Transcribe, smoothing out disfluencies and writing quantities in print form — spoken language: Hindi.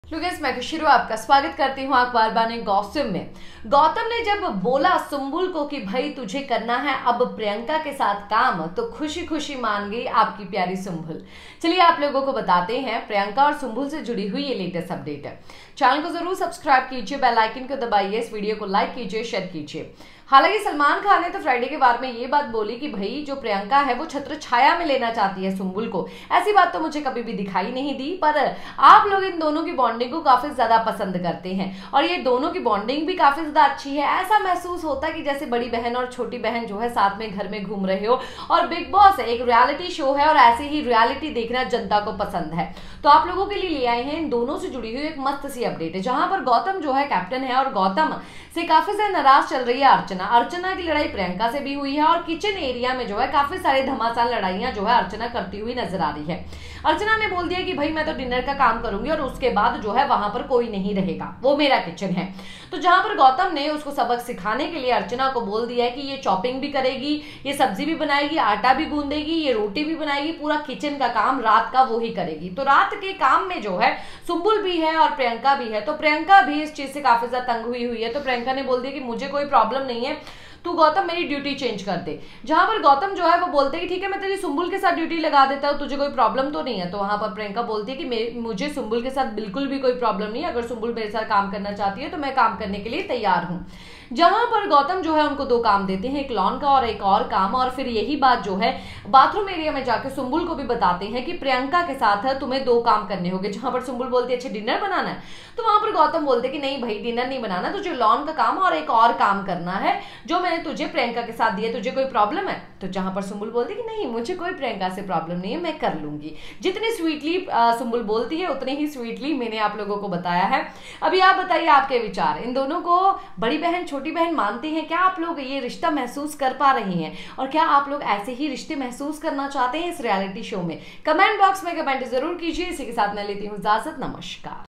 मैं खुशरू आपका स्वागत करती हूँ अखबार बाने गॉसिप में। गौतम ने जब बोला सुंबुल को कि भाई तुझे करना है अब प्रियंका के साथ काम, तो खुशी खुशी मान गई आपकी प्यारी सुंबुल। चलिए आप लोगों को बताते हैं प्रियंका और सुंबुल से जुड़ी हुई ये लेटेस्ट अपडेट है। चैनल को जरूर सब्सक्राइब कीजिए, बेल आइकन को दबाइए, इस वीडियो को लाइक कीजिए, शेयर कीजिए। हालांकि सलमान खान ने तो फ्राइडे के बारे में ये बात बोली कि भाई जो प्रियंका है वो छत्र छाया में लेना चाहती है सुंबुल को। ऐसी बात तो मुझे कभी भी दिखाई नहीं दी, पर आप लोग इन दोनों की बॉन्डिंग को काफी ज्यादा पसंद करते हैं और ये दोनों की बॉन्डिंग भी काफी ज्यादा अच्छी है। ऐसा महसूस होता है कि जैसे बड़ी बहन और छोटी बहन जो है साथ में घर में घूम रहे हो। और बिग बॉस एक रियलिटी शो है और ऐसे ही रियलिटी देखना जनता को पसंद है, तो आप लोगों के लिए ले आए हैं इन दोनों से जुड़ी हुई एक मस्त सी अपडेट है, जहां पर गौतम जो है कैप्टन है और गौतम से काफी ज्यादा नाराज चल रही है अर्चना की लड़ाई प्रियंका से भी हुई है और किचन एरिया में जो है काफी सारे घमासान लड़ाइयां जो है अर्चना करती हुई नजर आ रही है। अर्चना ने बोल दिया कि भाई मैं तो डिनर का काम करूंगी और उसके बाद जो है वहां पर कोई नहीं रहेगा, वो मेरा किचन है। तो जहां पर गौतम ने उसको सबक सिखाने के लिए अर्चना को बोल दिया है कि ये चॉपिंग भी करेगी, ये सब्जी भी बनाएगी, आटा भी गूंदेगी, ये रोटी भी बनाएगी, पूरा किचन का काम रात का वो ही करेगी। तो रात के काम में जो है सुंबुल भी है और प्रियंका भी है, तो प्रियंका भी इस चीज से काफी ज्यादा तंग हुई है। तो प्रियंका ने बोल दिया कि मुझे कोई प्रॉब्लम नहीं है, तू गौतम मेरी ड्यूटी चेंज कर दे। जहां पर गौतम जो है वो बोलते हैं कि ठीक है मैं तेरी सुंबुल के साथ ड्यूटी लगा देता हूं, तुझे कोई प्रॉब्लम तो नहीं है। तो वहां पर प्रियंका बोलती है कि मुझे सुंबुल के साथ बिल्कुल भी कोई प्रॉब्लम नहीं है, अगर सुंबुल मेरे साथ काम करना चाहती है तो मैं काम करने के लिए तैयार हूं। जहां पर गौतम जो है उनको दो काम देते हैं, एक लॉन का और एक और काम, और फिर यही बात जो है बाथरूम एरिया में जाकर सुंबुल को भी बताते हैं कि प्रियंका के साथ है तुम्हें दो काम करने होंगे। जहां पर सुंबुल बोलती है अच्छा डिनर बनाना है, तो वहां पर गौतम बोलते कि नहीं भाई डिनर नहीं बनाना, तुझे लॉन का काम और एक और काम करना है जो मैंने तुझे प्रियंका के साथ दिया, तुझे कोई प्रॉब्लम है? तो जहां पर सुंबुल बोलती कि नहीं मुझे कोई प्रियंका से प्रॉब्लम नहीं है, मैं कर लूंगी। जितनी स्वीटली सुंबुल बोलती है उतनी ही स्वीटली मैंने आप लोगों को बताया है। अभी आप बताइए आपके विचार, इन दोनों को बड़ी बहन छोटी बहन मानते हैं क्या? आप लोग ये रिश्ता महसूस कर पा रहे हैं और क्या आप लोग ऐसे ही रिश्ते महसूस करना चाहते हैं इस रियलिटी शो में? कमेंट बॉक्स में कमेंट जरूर कीजिए। इसी के साथ मैं लेती हूँ इजाजत, नमस्कार।